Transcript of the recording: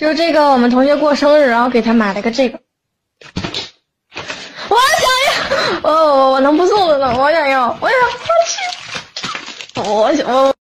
就这个，我们同学过生日，然后给他买了个这个。我想要，我能不送的呢？我想要，我想，我去，我。